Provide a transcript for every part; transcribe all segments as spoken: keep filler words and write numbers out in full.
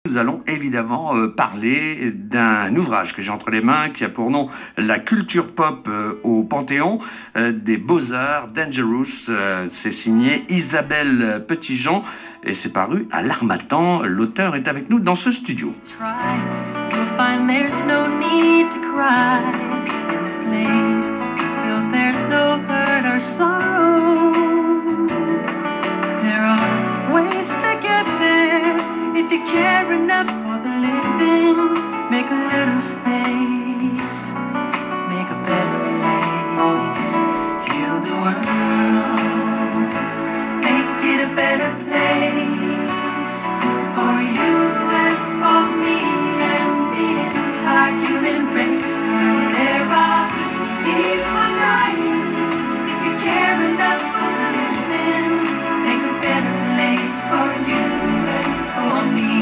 nous allons évidemment euh, parler d'un ouvrage que j'ai entre les mains qui a pour nom La culture pop euh, au Panthéon euh, des Beaux-Arts, Dangerous. Euh, c'est signé Isabelle Petitjean et c'est paru à l'Harmattan. L'auteur est avec nous dans ce studio. If you care enough for the living, make a little space, make a better place, heal the world, make it a better place, for you and for me and the entire human race. There are people dying, if you care enough for the living, make a better place for you and for me.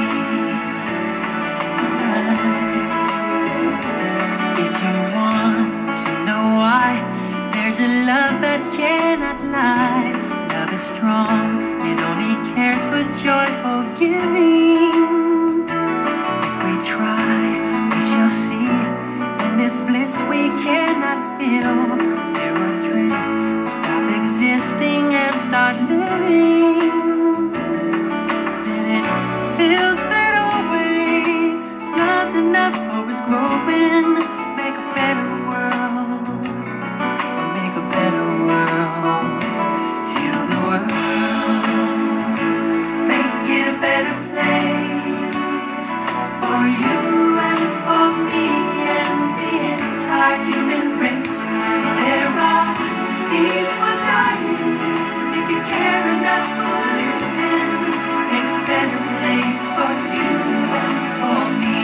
If you want to know why, there's a love that cannot lie. Love is strong, it only cares for joyful giving. If we try, we shall see. In this bliss we cannot feel. There are dreams, we stop existing and start living. Then it feels that always love's enough for us growing. Make a better world, make a better world, heal the world, make it a better place, for you and for me and the entire human race. There are people dying, if you care enough for living, make a better place for you and for me.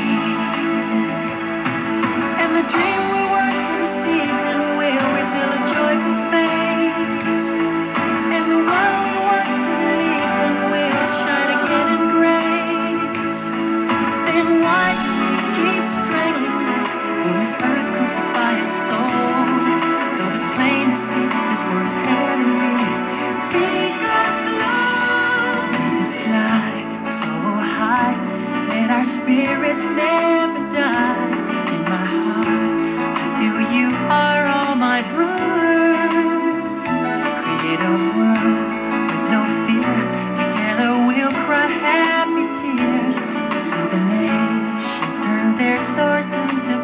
And the dream we work received and will reveal a joyful face. And the world we once believed and will shine again in grace. Then why do we keep strangling when this earth crucify its soul? Though it's plain to see this world is heavenly, be God's love. Let it fly so high, let our spirits never die. In my heart, I feel you are all my brothers. Create a world with no fear. Together we'll cry happy tears. So the nations turn their swords into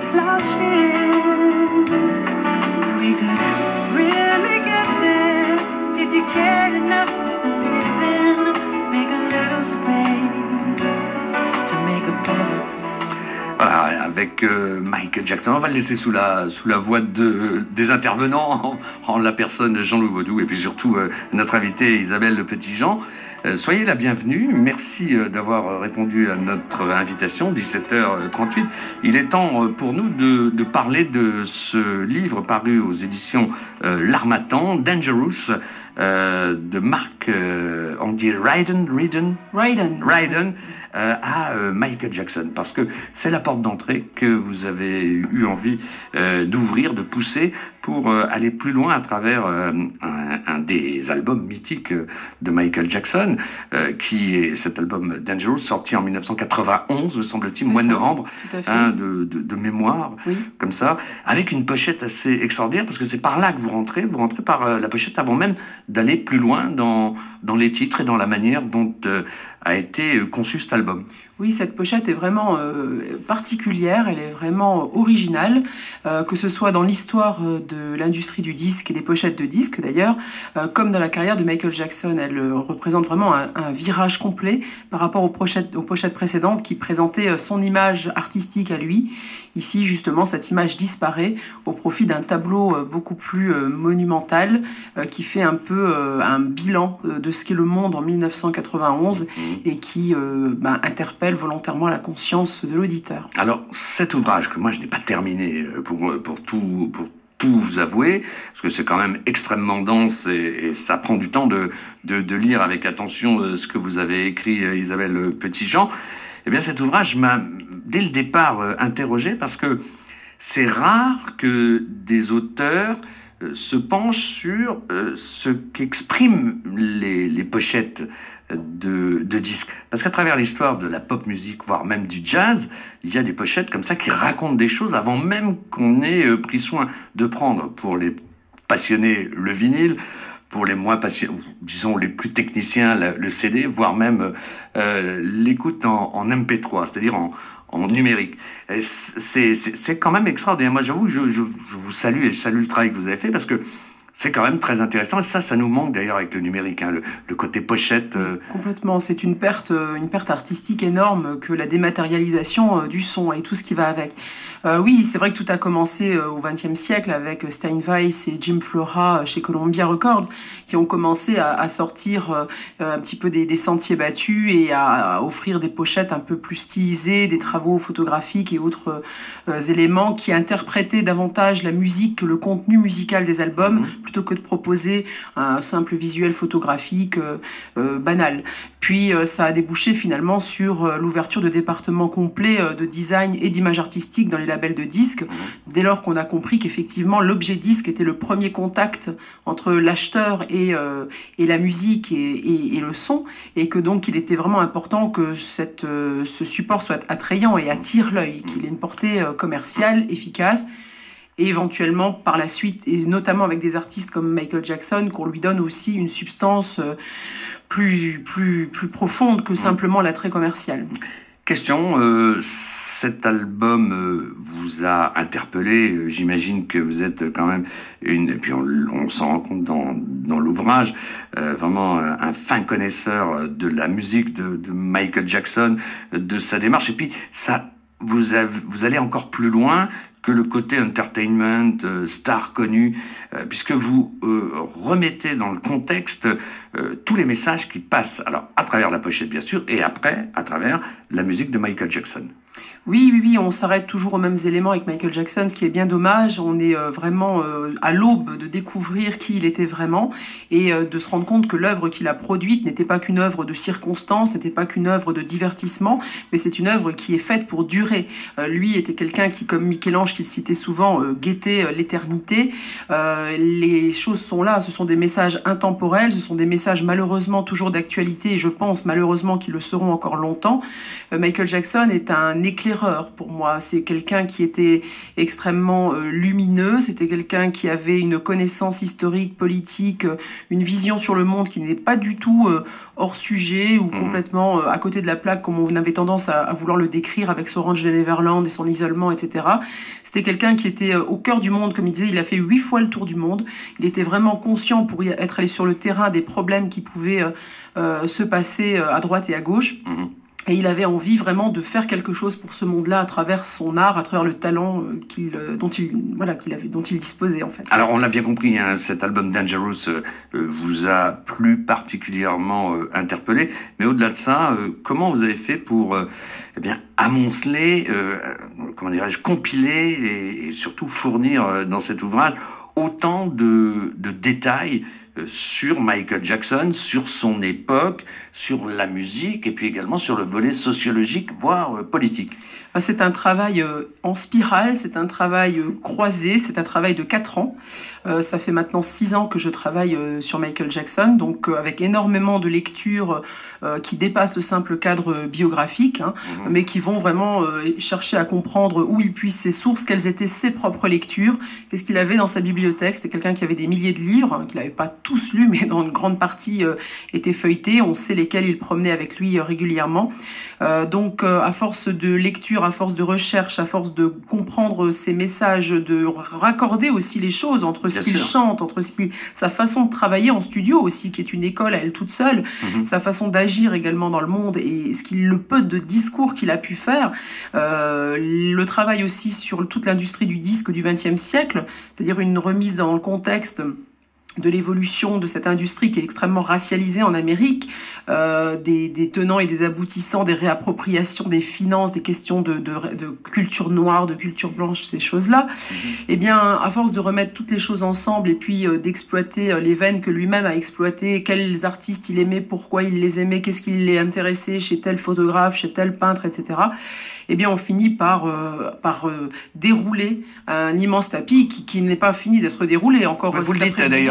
plowshares. We could really get there if you cared enough for the living. Make a little space to make a better. Voilà, avec euh, Michael Jackson. On va le laisser sous la, sous la voix de, des intervenants, en, en la personne de Jean-Loup Baudou et puis surtout euh, notre invitée Isabelle Petitjean. Euh, soyez la bienvenue. Merci euh, d'avoir répondu à notre invitation, dix-sept heures trente-huit. Il est temps euh, pour nous de, de parler de ce livre paru aux éditions euh, l'Harmattan, Dangerous, euh, de Mark, euh, on dit Ryden, Ryden, Ryden, Ryden euh, à euh, Michael Jackson, parce que c'est la porte d'entrée que vous avez eu envie euh, d'ouvrir, de pousser pour euh, aller plus loin à travers euh, un, un des albums mythiques de Michael Jackson, euh, qui est cet album Dangerous, sorti en mille neuf cent quatre-vingt-onze, me semble-t-il, mois de novembre, hein, de, de, de mémoire, oui. Comme ça, avec une pochette assez extraordinaire, parce que c'est par là que vous rentrez, vous rentrez par euh, la pochette avant même d'aller plus loin dans, dans les titres et dans la manière dont euh, a été euh, conçu cet album. Oui, cette pochette est vraiment euh, particulière, elle est vraiment originale, euh, que ce soit dans l'histoire de l'industrie du disque et des pochettes de disques d'ailleurs, euh, comme dans la carrière de Michael Jackson. Elle euh, représente vraiment un, un virage complet par rapport aux pochettes, aux pochettes précédentes qui présentaient son image artistique à lui. Ici, justement, cette image disparaît au profit d'un tableau euh, beaucoup plus euh, monumental euh, qui fait un peu euh, un bilan euh, de ce qu'est le monde en mille neuf cent quatre-vingt-onze mmh. et qui euh, bah, interpelle volontairement la conscience de l'auditeur. Alors, cet ouvrage que moi je n'ai pas terminé pour, pour, tout, pour tout vous avouer, parce que c'est quand même extrêmement dense et, et ça prend du temps de, de, de lire avec attention ce que vous avez écrit, Isabelle Petitjean, eh bien cet ouvrage m'a dès le départ interrogé, parce que c'est rare que des auteurs se penchent sur ce qu'expriment les, les pochettes de, de disques. Parce qu'à travers l'histoire de la pop musique, voire même du jazz, il y a des pochettes comme ça qui racontent des choses avant même qu'on ait pris soin de prendre, pour les passionnés, le vinyle, pour les moins passionnés, disons les plus techniciens, le C D, voire même euh, l'écoute en, en M P trois, c'est-à-dire en, en numérique. C'est, c'est, c'est quand même extraordinaire. Moi, j'avoue, je, je, je vous salue et je salue le travail que vous avez fait, parce que c'est quand même très intéressant. Et ça, ça nous manque d'ailleurs avec le numérique, hein, le, le côté pochette. Euh... Complètement. C'est une perte, une perte artistique énorme que la dématérialisation du son et tout ce qui va avec. Euh, oui, c'est vrai que tout a commencé euh, au vingtième siècle avec Steinweiss et Jim Flora chez Columbia Records, qui ont commencé à, à sortir euh, un petit peu des, des sentiers battus et à, à offrir des pochettes un peu plus stylisées, des travaux photographiques et autres euh, éléments qui interprétaient davantage la musique que le contenu musical des albums, mmh. plutôt que de proposer un simple visuel photographique euh, euh, banal. Puis euh, ça a débouché finalement sur euh, l'ouverture de départements complets euh, de design et d'image artistique dans les labels de disques, dès lors qu'on a compris qu'effectivement l'objet disque était le premier contact entre l'acheteur et, euh, et la musique et, et, et le son, et que donc il était vraiment important que cette, euh, ce support soit attrayant et attire l'œil, qu'il ait une portée euh, commerciale, efficace, et éventuellement par la suite, et notamment avec des artistes comme Michael Jackson, qu'on lui donne aussi une substance euh, plus, plus, plus profonde que simplement l'attrait commercial. Question, euh, cet album euh, vous a interpellé, euh, j'imagine que vous êtes quand même une, et puis on, on s'en rend compte dans, dans l'ouvrage, euh, vraiment un, un fin connaisseur de la musique de, de Michael Jackson, de sa démarche, et puis ça, vous, avez, vous allez encore plus loin que le côté entertainment, euh, star connu, euh, puisque vous euh, remettez dans le contexte euh, tous les messages qui passent, alors à travers la pochette bien sûr, et après à travers la musique de Michael Jackson. Oui, oui, oui, on s'arrête toujours aux mêmes éléments avec Michael Jackson, ce qui est bien dommage. On est euh, vraiment euh, à l'aube de découvrir qui il était vraiment et euh, de se rendre compte que l'œuvre qu'il a produite n'était pas qu'une œuvre de circonstance, n'était pas qu'une œuvre de divertissement, mais c'est une œuvre qui est faite pour durer. Euh, lui était quelqu'un qui, comme Michel-Ange qu'il citait souvent, euh, guettait euh, l'éternité. Euh, les choses sont là, ce sont des messages intemporels, ce sont des messages malheureusement toujours d'actualité et je pense malheureusement qu'ils le seront encore longtemps. Euh, Michael Jackson est un éclaireur pour moi. C'est quelqu'un qui était extrêmement euh, lumineux, c'était quelqu'un qui avait une connaissance historique, politique, euh, une vision sur le monde qui n'est pas du tout euh, hors sujet ou mmh. complètement euh, à côté de la plaque comme on avait tendance à, à vouloir le décrire avec son ranch de Neverland et son isolement, et cetera. C'était quelqu'un qui était euh, au cœur du monde, comme il disait, il a fait huit fois le tour du monde. Il était vraiment conscient pour y être allé sur le terrain des problèmes qui pouvaient euh, euh, se passer euh, à droite et à gauche. Mmh. Et il avait envie vraiment de faire quelque chose pour ce monde-là à travers son art, à travers le talent qu'il, dont, il, voilà, qu'il avait, dont il disposait en fait. Alors on l'a bien compris, hein, cet album Dangerous euh, vous a plus particulièrement euh, interpellé, mais au-delà de ça, euh, comment vous avez fait pour euh, eh bien, amonceler, euh, comment dirais-je, compiler et, et surtout fournir euh, dans cet ouvrage autant de, de détails sur Michael Jackson, sur son époque, sur la musique et puis également sur le volet sociologique, voire politique. C'est un travail en spirale, c'est un travail croisé, c'est un travail de quatre ans. Euh, ça fait maintenant six ans que je travaille euh, sur Michael Jackson, donc euh, avec énormément de lectures euh, qui dépassent le simple cadre biographique, hein, mmh. mais qui vont vraiment euh, chercher à comprendre où il puise ses sources, quelles étaient ses propres lectures, qu'est-ce qu'il avait dans sa bibliothèque. C'était quelqu'un qui avait des milliers de livres, hein, qu'il n'avait pas tous lus, mais dont une grande partie euh, était feuilletée. On sait lesquels il promenait avec lui euh, régulièrement. Euh, donc, euh, à force de lecture, à force de recherche, à force de comprendre ses messages, de raccorder aussi les choses entre ce qu'il chante, entre ce qu'il, sa façon de travailler en studio aussi, qui est une école à elle toute seule, mm-hmm. sa façon d'agir également dans le monde et ce qu'il, le peu de discours qu'il a pu faire, euh, le travail aussi sur toute l'industrie du disque du vingtième siècle, c'est-à-dire une remise dans le contexte de l'évolution de cette industrie qui est extrêmement racialisée en Amérique, euh, des, des tenants et des aboutissants, des réappropriations des finances, des questions de, de, de culture noire, de culture blanche, ces choses-là. Mmh. Eh bien, à force de remettre toutes les choses ensemble et puis euh, d'exploiter euh, les veines que lui-même a exploitées, quels artistes il aimait, pourquoi il les aimait, qu'est-ce qui les intéressait chez tel photographe, chez tel peintre, et cetera, eh bien, on finit par, euh, par euh, dérouler un immense tapis qui, qui n'est pas fini d'être déroulé encore. Vous le dites d'ailleurs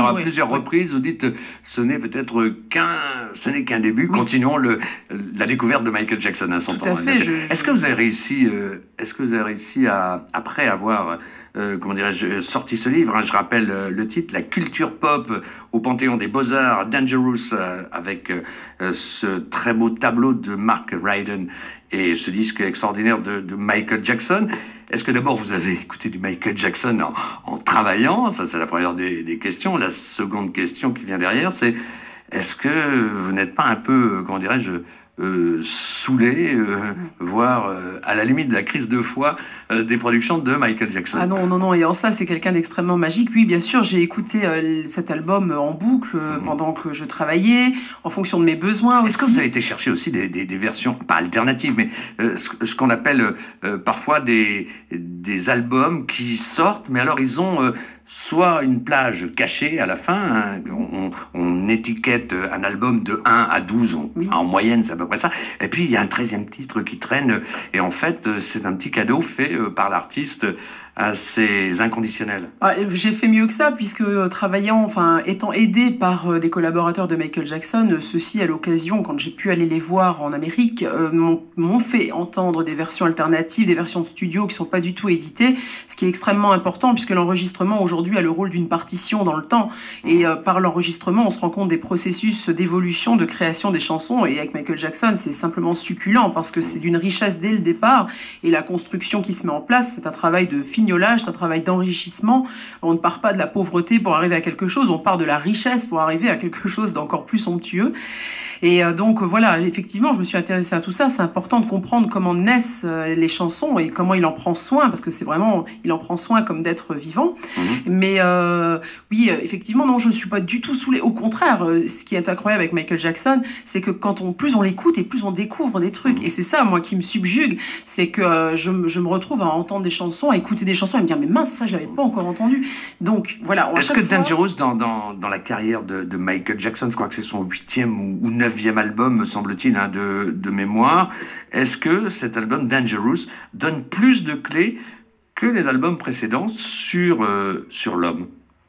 à oui, plusieurs oui. reprises, vous dites, ce n'est peut-être qu'un, ce n'est qu'un début. Oui. Continuons le, la découverte de Michael Jackson à cent Tout ans. à fait, je- Est-ce que vous avez réussi, euh, est-ce que vous avez réussi à, après avoir, euh, comment dirais-je, sorti ce livre, hein, je rappelle euh, le titre, La culture pop euh, au Panthéon des Beaux-Arts, Dangerous, euh, avec euh, ce très beau tableau de Mark Ryden et ce disque extraordinaire de, de Michael Jackson. Est-ce que d'abord vous avez écouté du Michael Jackson en, en travaillant? Ça, c'est la première des, des questions. La seconde question qui vient derrière, c'est est-ce que vous n'êtes pas un peu, comment dirais-je, euh, saoulé, euh, voire euh, à la limite de la crise de foi euh, des productions de Michael Jackson? Ah non, non, non, et en ça, c'est quelqu'un d'extrêmement magique. Oui, bien sûr, j'ai écouté euh, cet album en boucle euh, Mhm. pendant que je travaillais, en fonction de mes besoins aussi. Est-ce que vous avez été chercher aussi des, des, des versions, pas alternatives, mais euh, ce, ce qu'on appelle euh, parfois des, des albums qui sortent, mais alors ils ont euh, soit une plage cachée à la fin, hein, on, on étiquette un album de un à douze, on- Oui. en moyenne c'est à peu près ça, et puis il y a un treizième titre qui traîne, et en fait euh, c'est un petit cadeau fait euh, par l'artiste à ses inconditionnels. Ah, j'ai fait mieux que ça, puisque euh, travaillant, enfin, étant aidé par euh, des collaborateurs de Michael Jackson, euh, ceux-ci, à l'occasion, quand j'ai pu aller les voir en Amérique, euh, m'ont m'ont fait entendre des versions alternatives, des versions de studio qui sont pas du tout éditées, ce qui est extrêmement important, puisque l'enregistrement, aujourd'hui, a le rôle d'une partition dans le temps. Et euh, par l'enregistrement, on se rend compte des processus d'évolution, de création des chansons. Et avec Michael Jackson, c'est simplement succulent, parce que c'est d'une richesse dès le départ. Et la construction qui se met en place, c'est un travail de fignolage, c'est un travail d'enrichissement. On ne part pas de la pauvreté pour arriver à quelque chose, on part de la richesse pour arriver à quelque chose d'encore plus somptueux. Et euh, donc voilà, effectivement, je me suis intéressée à tout ça. C'est important de comprendre comment naissent euh, les chansons et comment il en prend soin, parce que c'est vraiment, il en prend soin comme d'être vivant. Mhm. Mais euh, oui, euh, effectivement, non, je ne suis pas du tout saoulée. Au contraire, euh, ce qui est incroyable avec Michael Jackson, c'est que quand on, plus on l'écoute et plus on découvre des trucs. Et c'est ça, moi, qui me subjugue, c'est que euh, je, me- je me retrouve à entendre des chansons, à écouter des chansons et me dire, mais mince, ça, je l'avais pas encore entendu. Donc voilà. à Est-ce chaque que fois- Dangerous, dans, dans, dans la carrière de, de Michael Jackson, je crois que c'est son huitième ou, ou neuvième album, me semble-t-il, hein, de, de mémoire, est-ce que cet album Dangerous donne plus de clés que les albums précédents sur, euh, sur l'homme?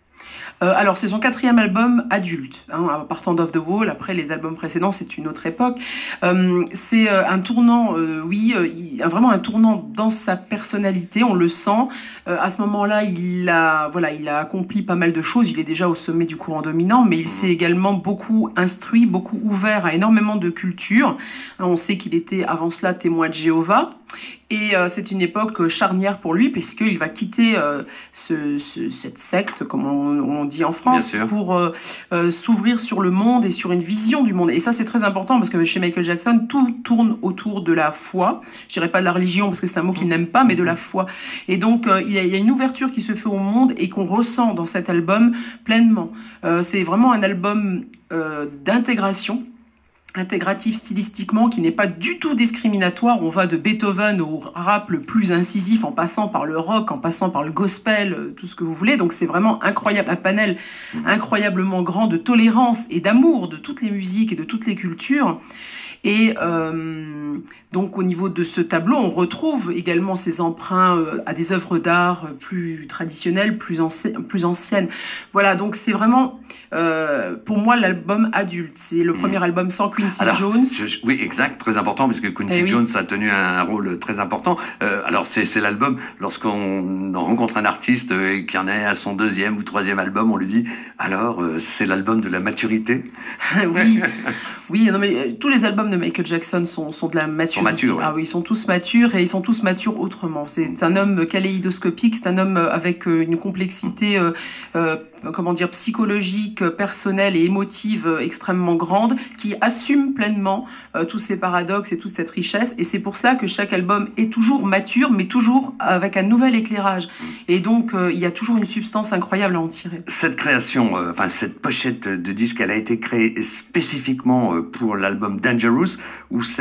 Euh, alors, c'est son quatrième album adulte, hein, partant d'Off the Wall. Après, les albums précédents, c'est une autre époque. Euh, c'est euh, un tournant, euh, oui, euh, il, vraiment un tournant dans sa personnalité, on le sent. Euh, à ce moment-là, il a, voilà, il a accompli pas mal de choses. Il est déjà au sommet du courant dominant, mais il s'est également beaucoup instruit, beaucoup ouvert à énormément de cultures. On sait qu'il était avant cela témoin de Jéhovah. Et euh, c'est une époque charnière pour lui, puisqu'il va quitter euh, ce, ce, cette secte, comme on, on dit en France, Bien sûr. pour euh, euh, s'ouvrir sur le monde et sur une vision du monde. Et ça, c'est très important, parce que chez Michael Jackson, tout tourne autour de la foi. Je dirais pas de la religion, parce que c'est un mot qu'il n'aime pas, mais de la foi. Et donc, euh, il, y a, il y a une ouverture qui se fait au monde et qu'on ressent dans cet album pleinement. Euh, c'est vraiment un album euh, d'intégration, intégratif stylistiquement, qui n'est pas du tout discriminatoire. On va de Beethoven au rap le plus incisif, en passant par le rock, en passant par le gospel, euh, tout ce que vous voulez. Donc c'est vraiment incroyable, un panel incroyablement grand de tolérance et d'amour de toutes les musiques et de toutes les cultures. Et euh, donc au niveau de ce tableau, on retrouve également ces emprunts euh, à des œuvres d'art plus traditionnelles, plus, anci- plus anciennes. Voilà, donc c'est vraiment, euh, pour moi, l'album adulte. C'est le Mmh. premier album sans Quincy Alors, Jones. Je- je- oui, exact, très important, puisque Quincy Eh oui. Jones a tenu un, un rôle très important. Euh, alors, c'est c'est l'album, lorsqu'on rencontre un artiste euh, et qu'il en est à son deuxième ou troisième album, on lui dit, alors, euh, c'est l'album de la maturité. oui, oui, non mais euh, tous les albums de Michael Jackson sont, sont de la maturité. matures, ouais. Ah oui, ils sont tous matures et ils sont tous matures autrement. C'est un homme kaléidoscopique, c'est un homme euh, avec euh, une complexité, euh, euh, comment dire, psychologique, euh, personnelle et émotive euh, extrêmement grande, qui assume pleinement euh, tous ces paradoxes et toute cette richesse. Et c'est pour ça que chaque album est toujours mature, mais toujours avec un nouvel éclairage. Et donc, euh, il y a toujours une substance incroyable à en tirer. Cette création, euh, enfin cette pochette de disque, elle a été créée spécifiquement euh, pour l'album Dangerous, où ça a été une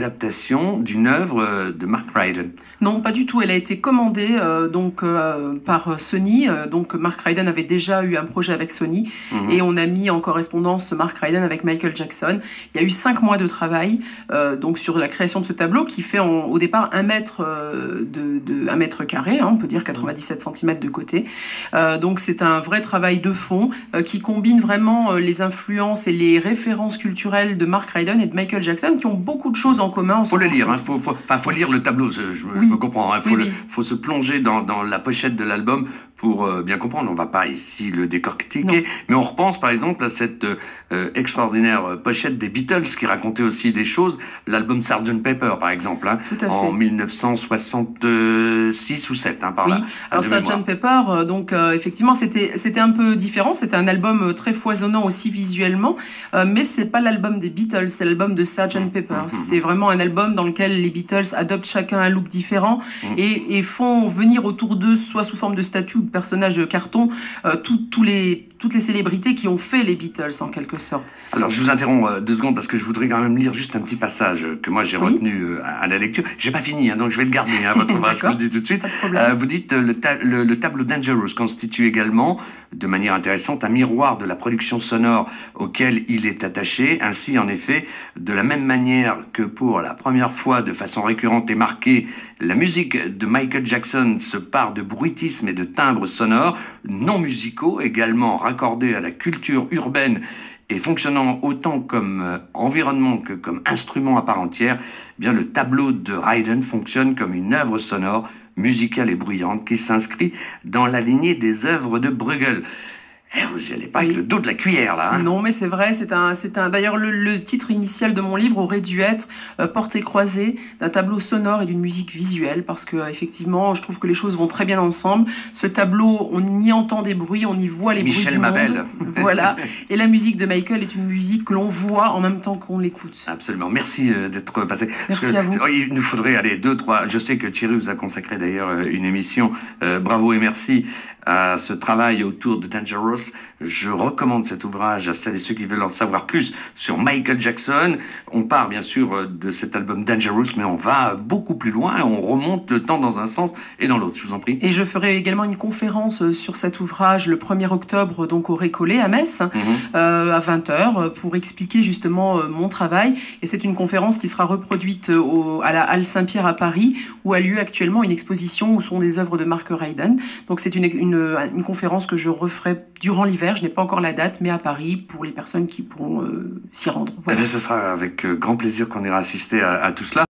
adaptation d'une œuvre de Mark Ryden. Non, pas du tout. Elle a été commandée euh, donc euh, par Sony. Euh, donc Mark Ryden avait déjà eu un projet avec Sony mm-hmm. et on a mis en correspondance Mark Ryden avec Michael Jackson. Il y a eu cinq mois de travail euh, donc sur la création de ce tableau qui fait en, au départ un mètre euh, de, de un mètre carré, hein, on peut dire quatre-vingt-dix-sept centimètres de côté. Euh, donc c'est un vrai travail de fond euh, qui combine vraiment euh, les influences et les références culturelles de Mark Ryden et de Michael Jackson qui ont beaucoup de choses en commun. Il faut le lire, il hein, faut, faut, enfin, faut lire le tableau, je, je, oui. je comprends, il hein, faut, oui, oui. faut se plonger dans, dans la pochette de l'album pour euh, bien comprendre. On ne va pas ici le décortiquer, non. mais on repense par exemple à cette euh, extraordinaire pochette des Beatles qui racontait aussi des choses, l'album sergent Pepper par exemple, hein, en mille neuf cent soixante-six ou sept, hein, par oui. là. Alors sergent Pepper, euh, donc euh, effectivement c'était c'était un peu différent, c'était un album très foisonnant aussi visuellement, euh, mais c'est pas l'album des Beatles, c'est l'album de sergent Pepper. Mmh, mmh. C'est vraiment un album dans lequel les Beatles adoptent chacun un look différent mmh. et, et font venir autour d'eux, soit sous forme de statues ou de personnages de carton, euh, tous les toutes les célébrités qui ont fait les Beatles en quelque sorte. Alors je vous interromps euh, deux secondes parce que je voudrais quand même lire juste un petit passage que moi j'ai oui. retenu euh, à la lecture. J'ai pas fini, hein, donc je vais le garder, hein, votre ouvrage, je vous le dis tout de suite. Euh, vous dites euh, le, ta le, le tableau Dangerous constitue également, de manière intéressante, un miroir de la production sonore auquel il est attaché. Ainsi, en effet, de la même manière que pour la première fois, de façon récurrente et marquée, la musique de Michael Jackson se part de bruitisme et de timbres sonores non musicaux, également raccordés à la culture urbaine et fonctionnant autant comme euh, environnement que comme instrument à part entière, eh bien le tableau de Ryden fonctionne comme une œuvre sonore, musicale et bruyante qui s'inscrit dans la lignée des œuvres de Bruegel. Eh, vous n'y allez pas avec le dos de la cuillère, là. Hein. Non, mais c'est vrai, c'est un, c'est un. D'ailleurs, le, le titre initial de mon livre aurait dû être euh, Portrait croisé d'un tableau sonore et d'une musique visuelle, parce que euh, effectivement, je trouve que les choses vont très bien ensemble. Ce tableau, on y entend des bruits, on y voit les Michel bruits du Mabel. monde. Voilà. Et la musique de Michael est une musique que l'on voit en même temps qu'on l'écoute. Absolument. Merci euh, d'être passé. Merci parce que, à vous. Il nous faudrait aller deux, trois. Je sais que Thierry vous a consacré d'ailleurs une émission. Euh, bravo et merci à ce travail autour de Dangerous. Je recommande cet ouvrage à celles et ceux qui veulent en savoir plus sur Michael Jackson. On part bien sûr de cet album Dangerous, mais on va beaucoup plus loin. On remonte le temps dans un sens et dans l'autre. Je vous en prie. Et je ferai également une conférence sur cet ouvrage le premier octobre, donc au Récollet à Metz, mm-hmm. euh, à vingt heures, pour expliquer justement euh, mon travail. Et c'est une conférence qui sera reproduite au, à la Halle Saint-Pierre à Paris, où a lieu actuellement une exposition où sont des œuvres de Mark Ryden. Donc c'est une, une, une conférence que je referai durant l'hiver. Je n'ai pas encore la date, mais à Paris, pour les personnes qui pourront euh, s'y rendre. Voilà. Eh bien, ce sera avec grand plaisir qu'on ira assister à, à tout cela.